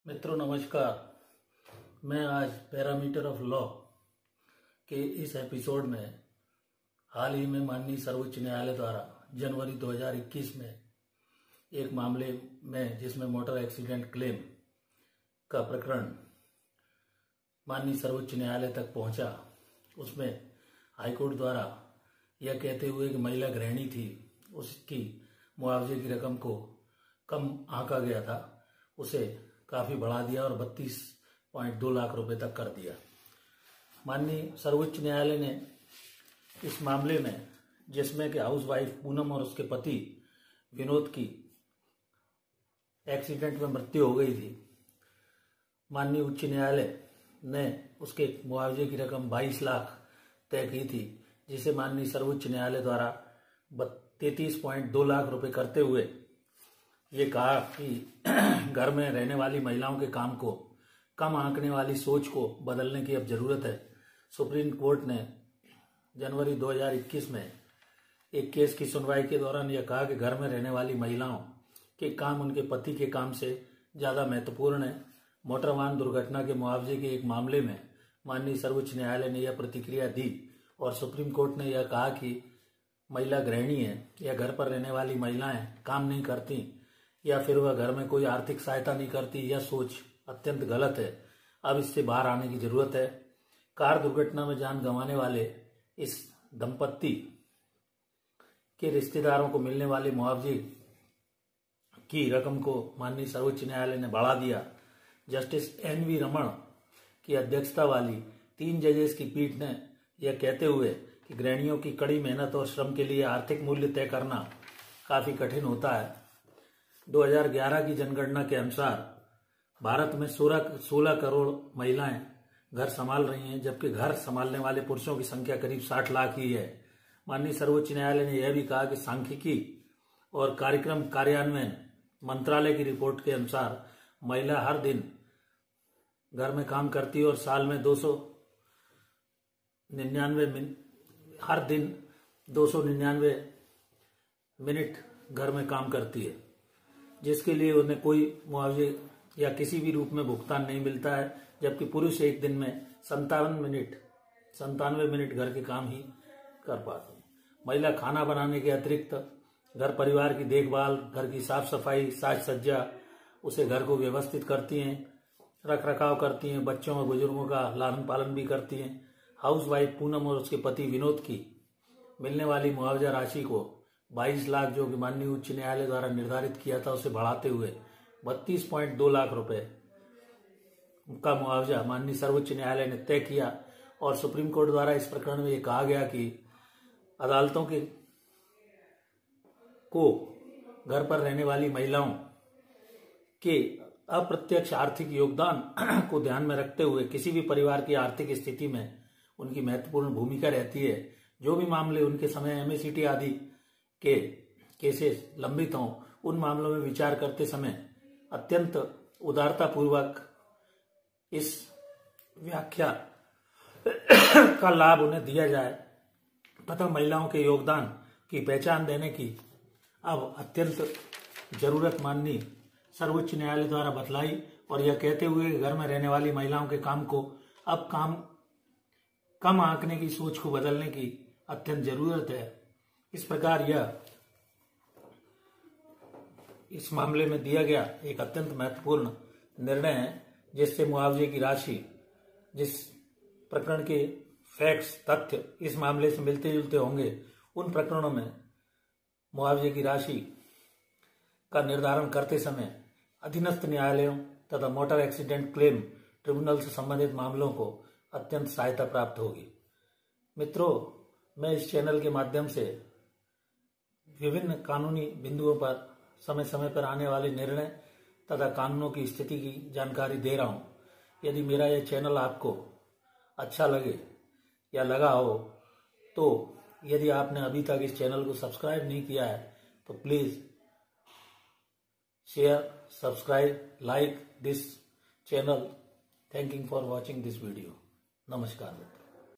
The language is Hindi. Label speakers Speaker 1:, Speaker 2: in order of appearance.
Speaker 1: मित्रों नमस्कार। मैं आज पैरामीटर ऑफ लॉ के इस एपिसोड में हाल ही में माननीय सर्वोच्च न्यायालय द्वारा जनवरी 2021 में एक मामले में जिसमें मोटर एक्सीडेंट क्लेम का प्रकरण माननीय सर्वोच्च न्यायालय तक पहुंचा, उसमें हाईकोर्ट द्वारा यह कहते हुए कि महिला गृहिणी थी, उसकी मुआवजे की रकम को कम आंका गया था, उसे काफ़ी बढ़ा दिया और 32.2 लाख रुपए तक कर दिया। माननीय सर्वोच्च न्यायालय ने इस मामले में, जिसमें कि हाउस वाइफ पूनम और उसके पति विनोद की एक्सीडेंट में मृत्यु हो गई थी, माननीय उच्च न्यायालय ने उसके मुआवजे की रकम 22 लाख तय की थी, जिसे माननीय सर्वोच्च न्यायालय द्वारा 33.2 लाख रुपए करते हुए ये कहा कि घर में रहने वाली महिलाओं के काम को कम आंकने वाली सोच को बदलने की अब जरूरत है। सुप्रीम कोर्ट ने जनवरी 2021 में एक केस की सुनवाई के दौरान यह कहा कि घर में रहने वाली महिलाओं के काम उनके पति के काम से ज़्यादा महत्वपूर्ण है। मोटर वाहन दुर्घटना के मुआवजे के एक मामले में माननीय सर्वोच्च न्यायालय ने यह प्रतिक्रिया दी और सुप्रीम कोर्ट ने यह कहा कि महिला गृहिणी है या घर पर रहने वाली महिलाएं काम नहीं करती या फिर वह घर में कोई आर्थिक सहायता नहीं करती, यह सोच अत्यंत गलत है। अब इससे बाहर आने की जरूरत है। कार दुर्घटना में जान गंवाने वाले इस दंपत्ति के रिश्तेदारों को मिलने वाले मुआवजे की रकम को माननीय सर्वोच्च न्यायालय ने बढ़ा दिया। Justice NV. रमण की अध्यक्षता वाली 3 जजेस की पीठ ने यह कहते हुए कि गृहिणियों की कड़ी मेहनत और श्रम के लिए आर्थिक मूल्य तय करना काफी कठिन होता है। 2011 की जनगणना के अनुसार भारत में 16 करोड़ महिलाएं घर संभाल रही हैं, जबकि घर संभालने वाले पुरुषों की संख्या करीब 60 लाख ही है। माननीय सर्वोच्च न्यायालय ने यह भी कहा कि सांख्यिकी और कार्यक्रम कार्यान्वयन मंत्रालय की रिपोर्ट के अनुसार महिला हर दिन घर में काम करती है और साल में 299 मिनट घर में काम करती है, जिसके लिए उन्हें कोई मुआवजे या किसी भी रूप में भुगतान नहीं मिलता है, जबकि पुरुष एक दिन में 97 मिनट घर के काम ही कर पाते हैं। महिला खाना बनाने के अतिरिक्त घर परिवार की देखभाल, घर की साफ सफाई, साज सज्जा, उसे घर को व्यवस्थित करती हैं, रख रखाव करती हैं, बच्चों और बुजुर्गों का लालन पालन भी करती हैं। हाउस वाइफ पूनम और उसके पति विनोद की मिलने वाली मुआवजा राशि को 22 लाख जो कि माननीय उच्च न्यायालय द्वारा निर्धारित किया था, उसे बढ़ाते हुए 32.2 लाख रुपए का मुआवजा माननीय सर्वोच्च न्यायालय ने तय किया। और सुप्रीम कोर्ट द्वारा इस प्रकरण में यह कहा गया कि अदालतों के को घर पर रहने वाली महिलाओं के अप्रत्यक्ष आर्थिक योगदान को ध्यान में रखते हुए किसी भी परिवार की आर्थिक स्थिति में उनकी महत्वपूर्ण भूमिका रहती है। जो भी मामले उनके समय एमएससीटी आदि के केसेस लंबित हों, उन मामलों में विचार करते समय अत्यंत उदारतापूर्वक इस व्याख्या का लाभ उन्हें दिया जाए तथा महिलाओं के योगदान की पहचान देने की अब अत्यंत जरूरत माननीय सर्वोच्च न्यायालय द्वारा बतलाई और यह कहते हुए घर में रहने वाली महिलाओं के काम को अब कम आंकने की सोच को बदलने की अत्यंत जरूरत है। इस प्रकार यह इस मामले में दिया गया एक अत्यंत महत्वपूर्ण निर्णय है, जिससे मुआवजे की राशि, जिस प्रकरण के फैक्ट्स तथ्य इस मामले से मिलते जुलते होंगे, उन प्रकरणों में मुआवजे की राशि का निर्धारण करते समय अधीनस्थ न्यायालयों तथा मोटर एक्सीडेंट क्लेम ट्रिब्यूनल से संबंधित मामलों को अत्यंत सहायता प्राप्त होगी। मित्रों, मैं इस चैनल के माध्यम से विभिन्न कानूनी बिंदुओं पर समय समय पर आने वाले निर्णय तथा कानूनों की स्थिति की जानकारी दे रहा हूं। यदि मेरा यह चैनल आपको अच्छा लगे या लगा हो, तो यदि आपने अभी तक इस चैनल को सब्सक्राइब नहीं किया है तो please share, subscribe, like this channel. Thank you for watching this video. नमस्कार मित्रों।